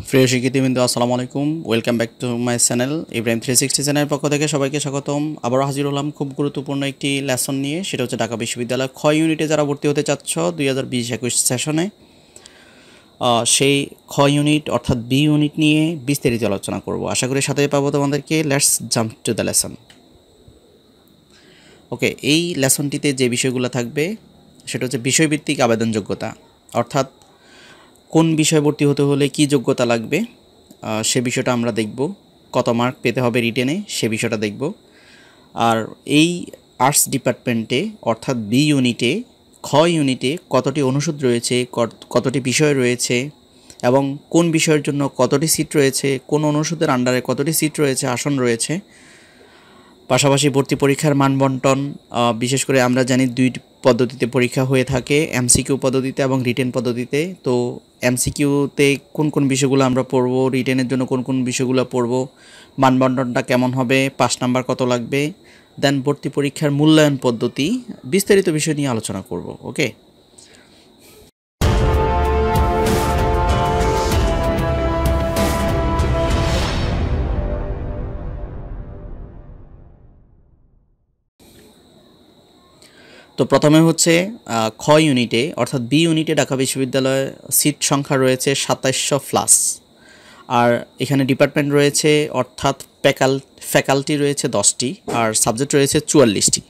প্রিয় শিক্ষার্থীবৃন্দ আসসালামু আলাইকুম, welcome back to my channel Ibrahim 360 চ্যানেলের পক্ষ থেকে সবাইকে স্বাগতম। আবারও হাজির হলাম খুব গুরুত্বপূর্ণ একটি লেসন নিয়ে। সেটা হচ্ছে ঢাকা বিশ্ববিদ্যালয় খ ইউনিটে যারা ভর্তি হতে চাচ্ছ 2020-21 সেশনে, সেই খ ইউনিট অর্থাৎ বি ইউনিট নিয়ে বিস্তারিত আলোচনা করব। আশা করি সাথে পাবো তোমাদেরকে। Let's jump to the lesson. Okay, এই লেসনটিতে যে বিষয়গুলো থাকবে সেটা হচ্ছে বিষয়ভিত্তিক আবেদন যোগ্যতা, অর্থাৎ কোন বিষয়ে ভর্তি হতে হলে কী যোগ্যতা লাগবে সে বিষয়টা আমরা দেখব। কত মার্ক পেতে হবে রিটেনে সে বিষয়টা দেখব। আর এই আর্টস ডিপার্টমেন্টে অর্থাৎ বি ইউনিটে খ ইউনিটে কতটি অনুষদ রয়েছে, কতটি বিষয় রয়েছে এবং কোন বিষয়ের জন্য কতটি সিট রয়েছে, কোন অনুষদের আন্ডারে কতটি সিট রয়েছে, আসন রয়েছে, পাশাপাশি ভর্তি পরীক্ষার মানবন্টন। বিশেষ করে আমরা জানি দুই পদ্ধতিতে পরীক্ষা হয়ে থাকে, এমসিকিউ পদ্ধতিতে এবং রিটেন পদ্ধতিতে। তো এমসিকিউতে কোন কোন বিষয়গুলো আমরা পড়ব, রিটেনের জন্য কোন কোন বিষয়গুলো পড়ব, মানবন্টনটা কেমন হবে, পাস নাম্বার কত লাগবে, দেন ভর্তি পরীক্ষার মূল্যায়ন পদ্ধতি, বিস্তারিত বিষয় নিয়ে আলোচনা করব। ওকে, তো প্রথমে হচ্ছে খ ইউনিটে অর্থাৎ বি ইউনিটে ঢাকা বিশ্ববিদ্যালয়ে সিট সংখ্যা রয়েছে 2700+। আর এখানে ডিপার্টমেন্ট রয়েছে অর্থাৎ ফ্যাকাল্টি রয়েছে 10টি আর সাবজেক্ট রয়েছে 44টি।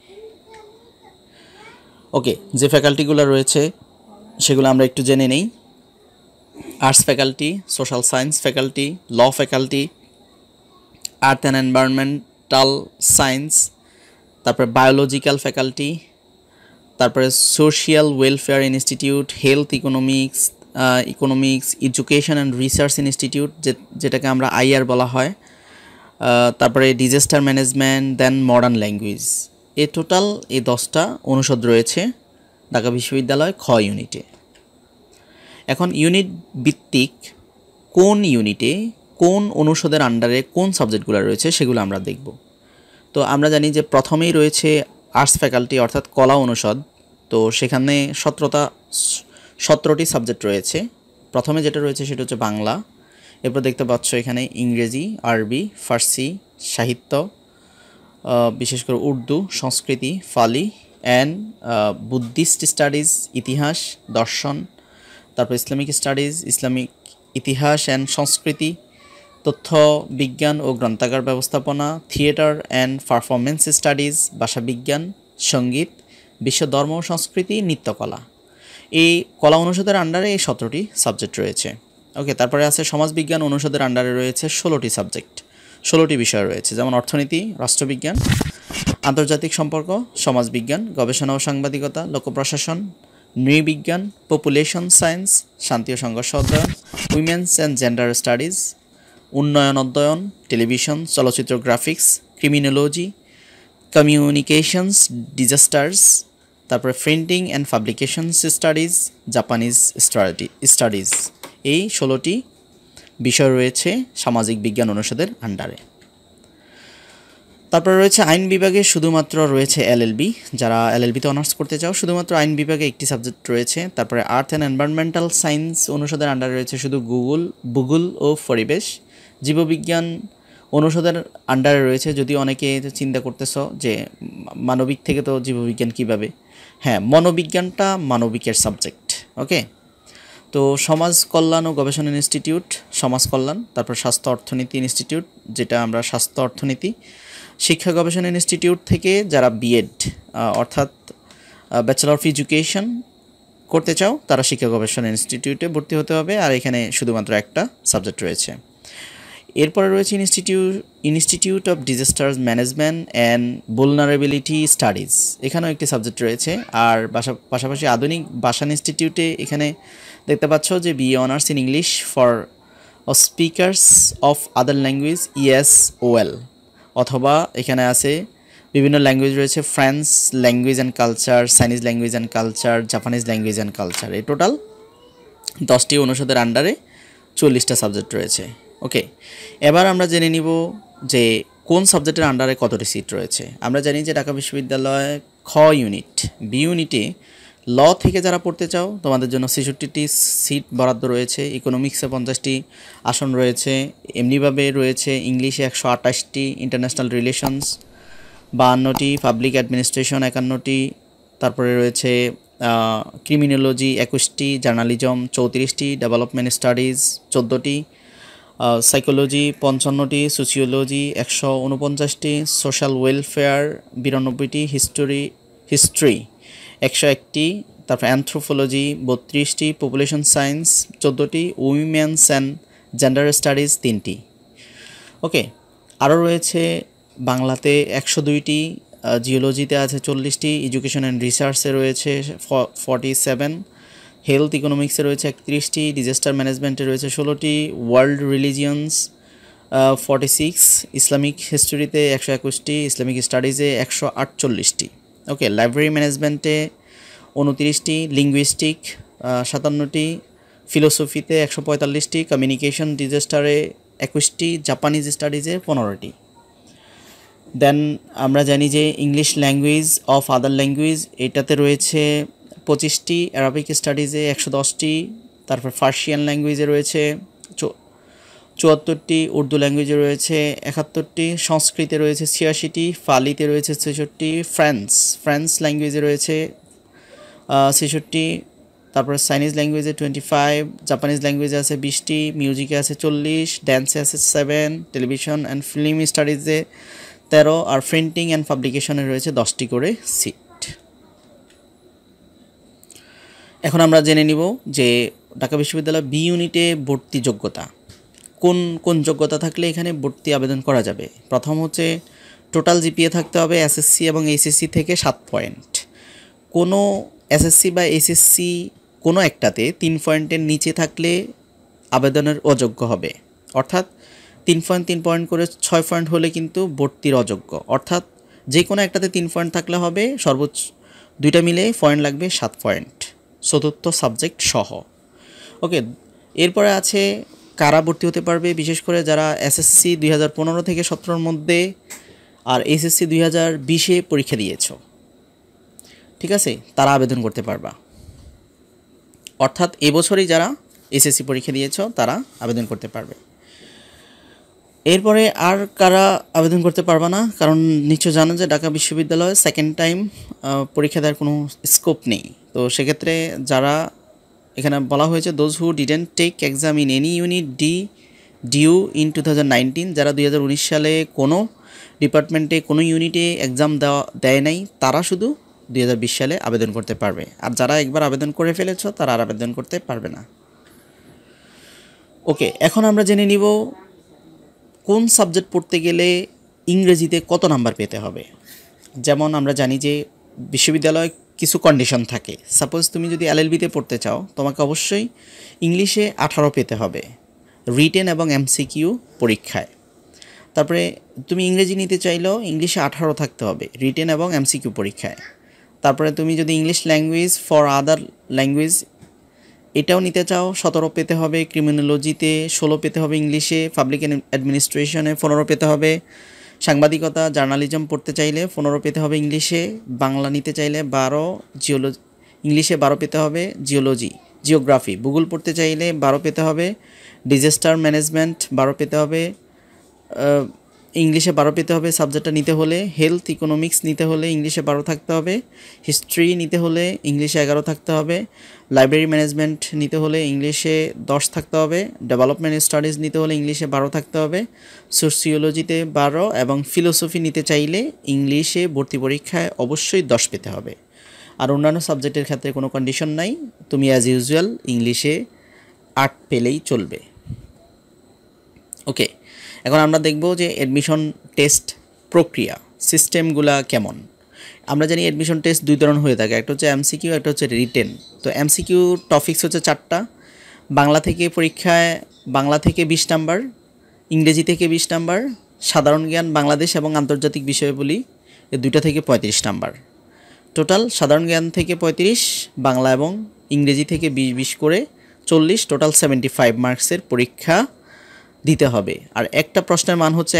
ওকে, যে ফ্যাকাল্টিগুলো রয়েছে সেগুলো আমরা একটু জেনে নেই। Arts faculty, social science faculty, law faculty, earth and environmental science, তারপরে বায়োলজিক্যাল ফ্যাকাল্টি, তারপরে social welfare institute, health economics, education and research institute যেটাকে আমরা আইআর বলা হয়, তারপরে disaster management, then modern language. এ টোটাল এই 10টা অনুষদ রয়েছে ঢাকা বিশ্ববিদ্যালয় খ ইউনিটে। এখন ইউনিট ভিত্তিক কোন ইউনিটে কোন অনুষদের আন্ডারে কোন সাবজেক্টগুলো রয়েছে সেগুলো আমরা দেখব। তো আমরা জানি যে প্রথমেই রয়েছে আর্টস ফ্যাকাল্টি অর্থাৎ কলা অনুষদ। তো সেখানে 17টি সাবজেক্ট রয়েছে। প্রথমে যেটা রয়েছে সেটা হচ্ছে বাংলা, এরপর দেখতে পাচ্ছ এখানে ইংরেজি, আরবি, ফার্সি, সাহিত্য, বিশেষ করে উর্দু, সংস্কৃতি, ফালি অ্যান্ড বুদ্ধিস্ট স্টাডিজ, ইতিহাস, দর্শন, তারপর ইসলামিক স্টাডিজ, ইসলামিক ইতিহাস অ্যান্ড সংস্কৃতি, তথ্য বিজ্ঞান ও গ্রন্থাগার ব্যবস্থাপনা, থিয়েটার অ্যান্ড পারফরমেন্স স্টাডিজ, ভাষাবিজ্ঞান, সঙ্গীত, বিশ্ব ধর্ম ও সংস্কৃতি, নৃত্যকলা। এই কলা অনুষদের আন্ডারে এই 17টি সাবজেক্ট রয়েছে। ওকে, তারপরে আছে সমাজবিজ্ঞান অনুষদের আন্ডারে রয়েছে 16টি সাবজেক্ট, 16টি বিষয় রয়েছে, যেমন অর্থনীতি, রাষ্ট্রবিজ্ঞান, আন্তর্জাতিক সম্পর্ক, সমাজবিজ্ঞান, গবেষণা ও সাংবাদিকতা, লোকপ্রশাসন, নৃবিজ্ঞান, পপুলেশন সায়েন্স, শান্তি ও সংঘর্ষ অধ্যয়ন, উইমেন্স অ্যান্ড জেন্ডার স্টাডিজ, উন্নয়ন অধ্যয়ন, টেলিভিশন, চলচ্চিত্র গ্রাফিক্স, ক্রিমিনোলজি, কমিউনিকেশনস, ডিজাস্টার্স, তারপরে printing and publications studies, Japanese studies. এই 16টি বিষয় রয়েছে সামাজিক বিজ্ঞান অনুষদের আন্ডারে। তারপরে রয়েছে আইন বিভাগে শুধুমাত্র রয়েছে এলএলবি, যারা এলএলবিতে অনার্স করতে চাও শুধুমাত্র আইন বিভাগে একটি সাবজেক্ট রয়েছে। তারপরে আর্থ অ্যান্ড এনভায়রনমেন্টাল সায়েন্স অনুষদের আন্ডারে রয়েছে শুধু ভূগোল ও পরিবেশ। জীববিজ্ঞান অনুষদের আন্ডারে রয়েছে, যদি অনেকে চিন্তা করতেছ যে মানবিক থেকে তো জীববিজ্ঞান কিভাবে, হ্যাঁ, মনোবিজ্ঞানটা মানবিকের সাবজেক্ট। ওকে, তো সমাজ কল্যাণ ও গবেষণা ইনস্টিটিউট, সমাজ কল্যাণ, তারপর স্বাস্থ্য অর্থনীতি ইনস্টিটিউট, যেটা আমরা স্বাস্থ্য অর্থনীতি, শিক্ষা গবেষণা ইনস্টিটিউট থেকে যারা বিএড অর্থাৎ ব্যাচেলর অফ এডুকেশন করতে চাও তারা শিক্ষা গবেষণা ইনস্টিটিউটে ভর্তি হতে হবে, আর এখানে শুধুমাত্র একটা সাবজেক্ট রয়েছে। এরপরে রয়েছে institute of disaster management and vulnerability studies, এখানেও একটি সাবজেক্ট রয়েছে। আর পাশাপাশি আধুনিক ভাষা ইনস্টিটিউটে এখানে দেখতে পাচ্ছ যে BA honours in English for speakers of other language ESOL, অথবা এখানে আছে বিভিন্ন ল্যাঙ্গুয়েজ রয়েছে, French language and culture, Chinese language and culture, Japanese language and culture. এই টোটাল 10টি অনুষদের আন্ডারে 40টা সাবজেক্ট রয়েছে। ওকে, এবার আমরা জেনে নিব যে কোন সাবজেক্টের আন্ডারে কতটি সিট রয়েছে। আমরা জানি যে ঢাকা বিশ্ববিদ্যালয় খ ইউনিট বি ইউনিটে ল থেকে যারা পড়তে চাও তোমাদের জন্য 66টি সিট বরাদ্দ রয়েছে, ইকোনমিক্সে 50টি আসন রয়েছে, এমনিভাবে রয়েছে ইংলিশে 128টি, ইন্টারন্যাশনাল রিলেশনস 52টি, পাবলিক অ্যাডমিনিস্ট্রেশন 51টি, তারপরে রয়েছে ক্রিমিনোলজি 21টি, জার্নালিজম 34টি, ডেভেলপমেন্ট স্টাডিজ 14টি, সাইকোলজি 55টি, সোশিওলজি 149টি, সোশ্যাল ওয়েলফেয়ার 92টি, হিস্ট্রি 101টি, তারপর অ্যানথ্রোপোলজি 32টি, পপুলেশন সায়েন্স 14টি, উইমেন্স অ্যান্ড জেন্ডার স্টাডিজ 3টি। ওকে, আরও রয়েছে বাংলাতে 102টি, জিওলজিতে আছে 40টি, এডুকেশন অ্যান্ড রিসার্চে রয়েছে 47, হেলথ ইকোনমিক্সে রয়েছে 31টি, ডিজাস্টার ম্যানেজমেন্টে রয়েছে 16টি, ওয়ার্ল্ড রিলিজিয়ন্স 46, ইসলামিক হিস্ট্রিতে 121টি, ইসলামিক স্টাডিজে 148টি। ওকে, লাইব্রেরি ম্যানেজমেন্টে 29টি, লিঙ্গুইস্টিক 57টি, ফিলোসফিতে 145টি, কমিউনিকেশন ডিজাস্টারে 21টি, জাপানিজ স্টাডিজে 15টি। দেন আমরা জানি যে English language of other language এটাতে রয়েছে 25টি, অ্যারাবিক স্টাডিজে 110টি, তারপর ফার্সিয়ান ল্যাঙ্গুয়েজে রয়েছে 74টি, উর্দু ল্যাঙ্গুয়েজে রয়েছে 71টি, সংস্কৃতে রয়েছে 86টি, ফালিতে রয়েছে 66টি, ফ্রেঞ্চ ল্যাঙ্গুয়েজে রয়েছে 66টি, তারপরে চাইনিজ ল্যাঙ্গুয়েজে 25, জাপানিজ ল্যাঙ্গুয়েজে আছে 20টি, মিউজিকে আছে 40, ড্যান্সে আছে 7, টেলিভিশন অ্যান্ড ফিল্ম স্টাডিজে 13, আর প্রিন্টিং অ্যান্ড পাবলিকেশনে রয়েছে 10টি করে সিট। এখন আমরা জেনে নিব যে ঢাকা বিশ্ববিদ্যালয় বি ইউনিটে ভর্তি যোগ্যতা, কোন কোন যোগ্যতা থাকলে এখানে ভর্তি আবেদন করা যাবে। প্রথম হচ্ছে টোটাল জিপিএ থাকতে হবে এসএসসি এবং এইচএসসি থেকে 7 পয়েন্ট। কোনো এসএসসি বা এইচএসসি কোনো একটাতে 3 পয়েন্টের নিচে থাকলে আবেদনের অযোগ্য হবে, অর্থাৎ 3.3 পয়েন্ট করে 6 পয়েন্ট হলে কিন্তু ভর্তির অযোগ্য, অর্থাৎ যে কোনো একটাতে 3 পয়েন্ট থাকলে হবে, সর্বোচ্চ দুইটা মিলে পয়েন্ট লাগবে 7 পয়েন্ট, চতুর্থ সাবজেক্ট সহ। ওকে, এরপরে আছে কারা ভর্তি হতে পারবে, বিশেষ করে যারা এসএসসি 2015 থেকে 17 মধ্যে আর এইচএসসি 2020 পরীক্ষা দিয়েছ, ঠিক আছে, তারা আবেদন করতে পারবা। অর্থাৎ এবছরই যারা এসএসসি পরীক্ষা দিয়েছ তারা আবেদন করতে পারবে। এরপরে আর কারা আবেদন করতে পারবা না, কারণ নিশ্চয় জানো যে ঢাকা বিশ্ববিদ্যালয়ে সেকেন্ড টাইম পরীক্ষা দেওয়ার কোনো স্কোপ নেই। তো সেক্ষেত্রে যারা এখানে বলা হয়েছে those who didn't take exam in any unit due in 2019, যারা 2019 সালে কোনো ডিপার্টমেন্টে কোনো ইউনিটে এক্সাম দেয় নাই তারা শুধু 2020 সালে আবেদন করতে পারবে, আর যারা একবার আবেদন করে ফেলেছ তারা আর আবেদন করতে পারবে না। ওকে, এখন আমরা জেনে নিব কোন সাবজেক্ট পড়তে গেলে ইংরেজিতে কত নাম্বার পেতে হবে। যেমন আমরা জানি যে বিশ্ববিদ্যালয়ে কিছু কন্ডিশন থাকে। সাপোজ তুমি যদি এলএলবিতে পড়তে চাও তোমাকে অবশ্যই ইংলিশে 18 পেতে হবে রিটেন এবং এমসিকিউ পরীক্ষায়। তারপরে তুমি ইংরেজি নিতে চাইলেও ইংলিশে 18 থাকতে হবে রিটেন এবং এমসিকিউ পরীক্ষায়। তারপরে তুমি যদি English language for other language এটাও নিতে চাও 17 পেতে হবে, ক্রিমিনোলজিতে 16 পেতে হবে, ইংলিশে পাবলিক অ্যাডমিনিস্ট্রেশনে 15 পেতে হবে, সাংবাদিকতা জার্নালিজম পড়তে চাইলে 15 পেতে হবে ইংলিশে, বাংলা নিতে চাইলে 12, ইংলিশে 12 পেতে হবে, জিওগ্রাফি ভূগোল পড়তে চাইলে 12 পেতে হবে, ডিজাস্টার ম্যানেজমেন্ট 12 পেতে হবে, ইংলিশে 12 পেতে হবে সাবজেক্টটা নিতে হলে, হেলথ ইকোনমিক্স নিতে হলে ইংলিশে 12 থাকতে হবে, হিস্ট্রি নিতে হলে ইংলিশে 11 থাকতে হবে, লাইব্রেরি ম্যানেজমেন্ট নিতে হলে ইংলিশে 10 থাকতে হবে, ডেভেলপমেন্ট স্টাডিজ নিতে হলে ইংলিশে 12 থাকতে হবে, সোশিওলজিতে 12 এবং ফিলোসফি নিতে চাইলে ইংলিশে ভর্তি পরীক্ষায় অবশ্যই 10 পেতে হবে। আর অন্যান্য সাবজেক্টের ক্ষেত্রে কোনো কন্ডিশন নাই, তুমি অ্যাজ ইউজুয়াল ইংলিশে 8 পেলেই চলবে। ওকে, এখন আমরা দেখব যে অ্যাডমিশন টেস্ট প্রক্রিয়া সিস্টেমগুলা কেমন। আমরা জানি অ্যাডমিশন টেস্ট দুই ধরনের হয়ে থাকে, একটা হচ্ছে এমসিকিউ, একটা হচ্ছে রিটেন। তো এমসিকিউ টপিকস হচ্ছে 4টা, বাংলা থেকে পরীক্ষায় বাংলা থেকে 20 নাম্বার, ইংরেজি থেকে 20 নাম্বার, সাধারণ জ্ঞান বাংলাদেশ এবং আন্তর্জাতিক বিষয়াবলী এই দুইটা থেকে 35 নাম্বার। টোটাল সাধারণ জ্ঞান থেকে 35, বাংলা এবং ইংরেজি থেকে 20 করে 40, টোটাল 75 মার্কসের পরীক্ষা দিতে হবে। আর একটা প্রশ্নের মান হচ্ছে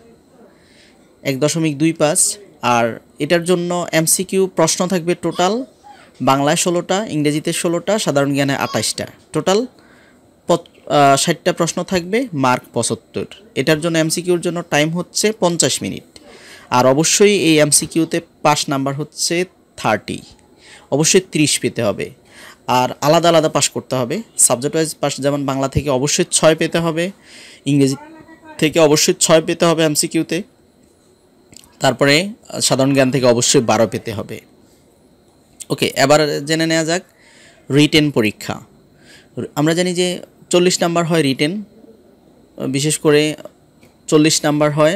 1.25, আর এটার জন্য এমসিকিউ প্রশ্ন থাকবে টোটাল বাংলায় 16টা, ইংরেজিতে 16টা, সাধারণ জ্ঞানে 28টা, টোটাল 60টা প্রশ্ন থাকবে, মার্ক 75। এটার জন্য এমসিকিউর জন্য টাইম হচ্ছে 50 মিনিট। আর অবশ্যই এই এমসিকিউতে পাস নাম্বার হচ্ছে 30, অবশ্যই 30 পেতে হবে। আর আলাদা আলাদা পাস করতে হবে, সাবজেক্ট ওয়াইজ পাস, যেমন বাংলা থেকে অবশ্যই 6 পেতে হবে, ইংরেজি থেকে অবশ্যই 6 পেতে হবে এমসিকিউতে, তারপরে সাধারণ জ্ঞান থেকে অবশ্যই 12 পেতে হবে। ওকে, এবার জেনে নেওয়া যাক রিটেন পরীক্ষা। আমরা জানি যে 40 নাম্বার হয় রিটেন, বিশেষ করে 40 নাম্বার হয়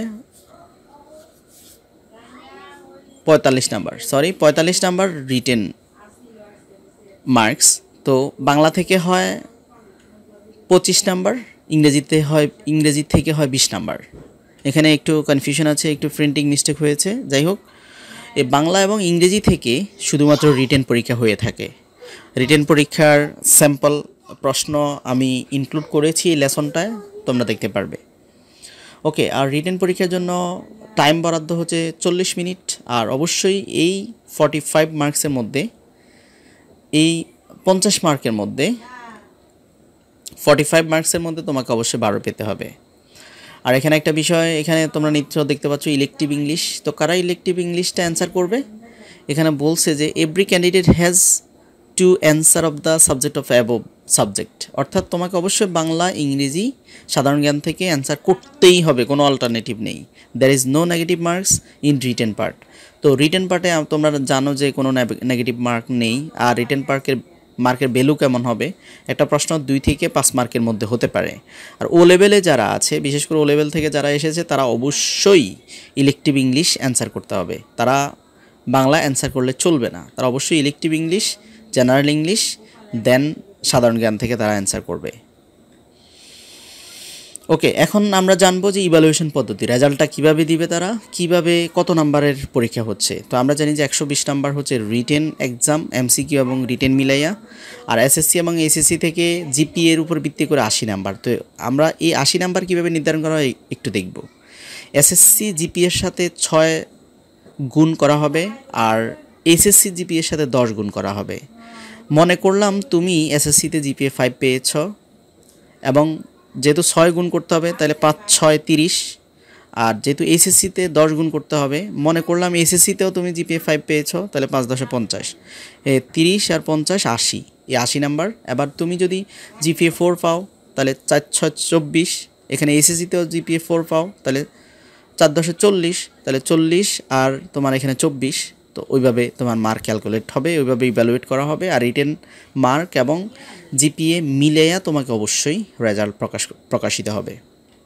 45 নাম্বার রিটেন মার্কস। তো বাংলা থেকে হয় 25 নাম্বার, ইংরেজি থেকে হয় 20 নাম্বার। এখানে একটু কনফিউশন আছে, একটু প্রিন্টিং মিস্টেক হয়েছে। যাই হোক, এই বাংলা এবং ইংরেজি থেকে শুধুমাত্র রিটেন পরীক্ষা হয়ে থাকে। রিটেন পরীক্ষার স্যাম্পল প্রশ্ন আমি ইনক্লুড করেছি এই লেসনটায়, তোমরা দেখতে পারবে। ওকে, আর রিটেন পরীক্ষার জন্য টাইম বরাদ্দ হচ্ছে 40 মিনিট। আর অবশ্যই এই 45 মার্কসের মধ্যে, এই 50 মার্কের মধ্যে 45 মার্কসের মধ্যে তোমাকে অবশ্যই 12 পেতে হবে। আর এখানে একটা বিষয়, এখানে তোমরা নিশ্চয় দেখতে পাচ্ছ ইলেকটিভ ইংলিশ। তো কারা ইলেকটিভ ইংলিশটা অ্যান্সার করবে? এখানে বলছে যে every candidate has to answer of the subject of above subject, অর্থাৎ তোমাকে অবশ্যই বাংলা, ইংরেজি, সাধারণ জ্ঞান থেকে অ্যান্সার করতেই হবে, কোনো অল্টারনেটিভ নেই। There is no negative marks in written part. তো রিটেন পার্টে তোমরা জানো যে কোনো নেগেটিভ মার্ক নেই। আর রিটেন মার্কের ভ্যালু কেমন হবে? একটা প্রশ্ন 2 থেকে 5 মার্কের মধ্যে হতে পারে। আর ও লেভেলে যারা আছে, বিশেষ করে ও লেভেল থেকে যারা এসেছে, তারা অবশ্যই ইলেকটিভ ইংলিশ অ্যান্সার করতে হবে। তারা বাংলা অ্যান্সার করলে চলবে না, তারা অবশ্যই elective English, general English, then সাধারণ জ্ঞান থেকে তারা অ্যান্সার করবে। ওকে, এখন আমরা জানবো যে ইভ্যালুয়েশন পদ্ধতি, রেজাল্টটা কীভাবে দিবে তারা, কিভাবে কত নাম্বারের পরীক্ষা হচ্ছে। তো আমরা জানি যে 120 নাম্বার হচ্ছে রিটেন এক্সাম, এমসিকিউ এবং রিটেন মিলাইয়া। আর এসএসসি এবং এসএসসি থেকে জিপিএ এর উপর ভিত্তি করে 80 নাম্বার। তো আমরা এই 80 নাম্বার কীভাবে নির্ধারণ করা হয় একটু দেখব। এসএসসি জিপিএর সাথে 6 গুণ করা হবে, আর এসএসসি জিপিএর সাথে 10 গুণ করা হবে। মনে করলাম তুমি এসএসসিতে জিপিএ 5 পেয়েছ, এবং যেহেতু 6 গুণ করতে হবে, তাহলে 5 6 30। আর যেহেতু এসএসসিতে 10 গুণ করতে হবে, মনে করলাম এসএসসিতেও তুমি জিপিএ 5 পেয়েছো, তাহলে 5 10 50, 30 আর 50 80, এই 80 নাম্বার। এবার তুমি যদি জিপিএ 4 পাও, তাহলে 4 6 24। এখানে এসএসসিতেও জিপিএ 4 পাও, তাহলে 4 10 40, তাহলে 40 আর তোমার এখানে 24। তো ওইভাবে তোমার মার্ক ক্যালকুলেট হবে, ওইভাবে ইভ্যালুয়েট করা হবে। আর রিটেন মার্ক এবং জিপিএ মিলেয়া তোমাকে অবশ্যই রেজাল্ট প্রকাশিত হবে।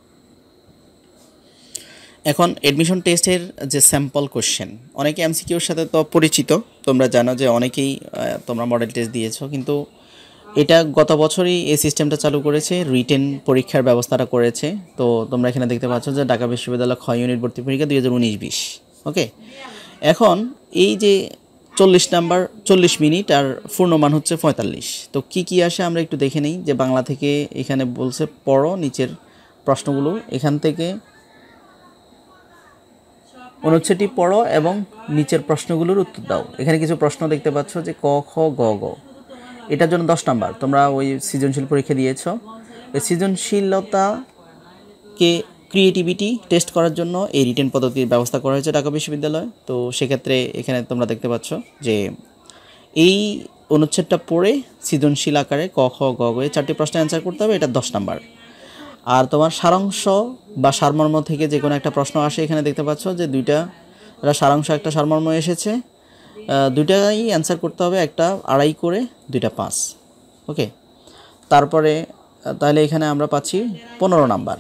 এখন এডমিশন টেস্টের যে স্যাম্পল কোশ্চেন, অনেকে এমসিকিউর সাথে তো পরিচিত, তোমরা জানো যে অনেকেই তোমরা মডেল টেস্ট দিয়েছো, কিন্তু এটা গত বছরই এই সিস্টেমটা চালু করেছে, রিটেন পরীক্ষার ব্যবস্থাটা করেছে। তো তোমরা এখানে দেখতে পাচ্ছ যে ঢাকা বিশ্ববিদ্যালয় খ ইউনিট ভর্তি পরীক্ষা 2019-20। ওকে, এখন এই যে 40 মিনিট আর পূর্ণমান হচ্ছে 45। তো কি আসে আমরা একটু দেখে নিই। যে বাংলা থেকে এখানে বলছে পড়ো নিচের প্রশ্নগুলো, এখান থেকে অনুচ্ছেদটি পড়ো এবং নিচের প্রশ্নগুলোর উত্তর দাও। এখানে কিছু প্রশ্ন দেখতে পাচ্ছ যে ক খ গ গ, এটার জন্য 10 নাম্বার। তোমরা ওই সৃজনশীল পরীক্ষা দিয়েছ, ওই সৃজনশীলতাকে ক্রিয়েটিভিটি টেস্ট করার জন্য এই রিটেন পদ্ধতির ব্যবস্থা করা হয়েছে ঢাকা বিশ্ববিদ্যালয়। তো সেক্ষেত্রে এখানে তোমরা দেখতে পাচ্ছ যে এই অনুচ্ছেদটা পড়ে সৃজনশীল আকারে ক খ গ গ এই 4টি প্রশ্নের অ্যান্সার করতে হবে, এটা 10 নাম্বার। আর তোমার সারাংশ বা সারমর্ম থেকে যে কোনো একটা প্রশ্ন আসে, এখানে দেখতে পাচ্ছ যে দুইটা সারাংশ, একটা সারমর্ম এসেছে, দুইটাই অ্যান্সার করতে হবে, একটা 2.5 করে, দুইটা 5। ওকে, তারপরে তাহলে এখানে আমরা পাচ্ছি 15 নাম্বার,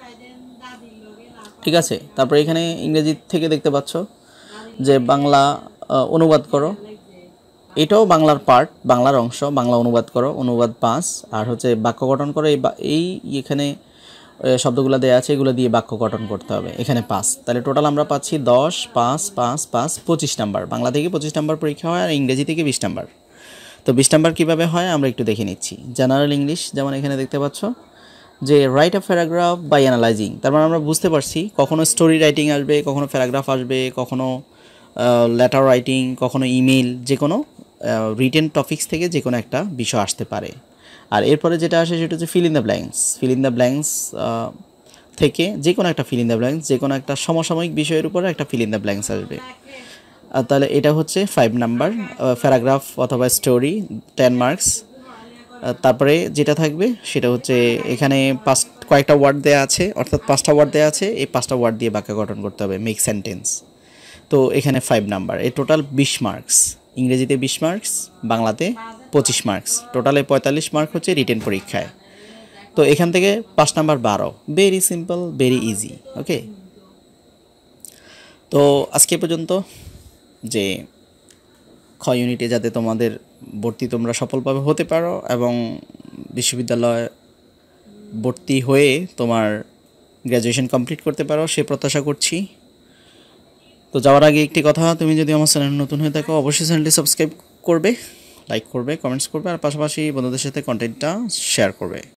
ঠিক আছে। তারপরে এখানে ইংরেজি থেকে দেখতে পাচ্ছ যে বাংলা অনুবাদ করো, এটাও বাংলার পার্ট, বাংলার অংশ, বাংলা অনুবাদ করো, অনুবাদ 5। আর হচ্ছে বাক্য গঠন করো, এই এখানে শব্দগুলো দেওয়া আছে, এগুলো দিয়ে বাক্য গঠন করতে হবে, এখানে 5। তাহলে টোটাল আমরা পাচ্ছি 10 5 5 5 25 নাম্বার। বাংলা থেকে 25 নাম্বার পরীক্ষা হয়, আর ইংরেজি থেকে 20 নাম্বার। তো 20 নাম্বার কীভাবে হয় আমরা একটু দেখে নিচ্ছি। জেনারেল ইংলিশ, যেমন এখানে দেখতে পাচ্ছ যে write a paragraph by analysing, তার মানে আমরা বুঝতে পারছি কখনো স্টোরি রাইটিং আসবে, কখনো প্যারাগ্রাফ আসবে, কখনো লেটার রাইটিং, কখনো ইমেল, যে কোনো রিটেন টপিক্স থেকে যে কোনো একটা বিষয় আসতে পারে। আর এরপরে যেটা আসে সেটা হচ্ছে fill in the blanks. Fill in the blanks থেকে যে কোনো একটা ফিল ইন দ্য ব্ল্যাঙ্কস, যে কোনো একটা সমসাময়িক বিষয়ের উপরে একটা ফিল ইন দ্য ব্ল্যাঙ্কস আসবে। তাহলে এটা হচ্ছে 5 নাম্বার। প্যারাগ্রাফ অথবা স্টোরি 10 মার্কস। তারপরে যেটা থাকবে সেটা হচ্ছে এখানে কয়েকটা ওয়ার্ড দেওয়া আছে, অর্থাৎ 5টা ওয়ার্ড দেওয়া আছে, এই 5টা ওয়ার্ড দিয়ে বাক্য গঠন করতে হবে, মেক সেন্টেন্স। তো এখানে 5 নাম্বার, এই টোটাল 20 মার্কস। ইংরেজিতে 20 মার্কস, বাংলাতে 25 মার্কস, টোটালে 45 মার্ক হচ্ছে রিটেন পরীক্ষায়। তো এখান থেকে 5 number 12, very simple, very easy. Okay, তো আজকে পর্যন্ত যে খ ইউনিটে যাতে তোমাদের ভর্তি তোমরা সফলভাবে হতে পারো এবং বিশ্ববিদ্যালয়ে ভর্তি হয়ে তোমার গ্র্যাজুয়েশন কমপ্লিট করতে পারো সে প্রত্যাশা করছি। তো যাওয়ার আগে একটি কথা, তুমি যদি আমার চ্যানেল নতুন হয়ে থাকো অবশ্যই চ্যানেলটি সাবস্ক্রাইব করবে, লাইক করবে, কমেন্টস করবে, আর পাশাপাশি বন্ধুদের সাথে কন্টেন্টটা শেয়ার করবে।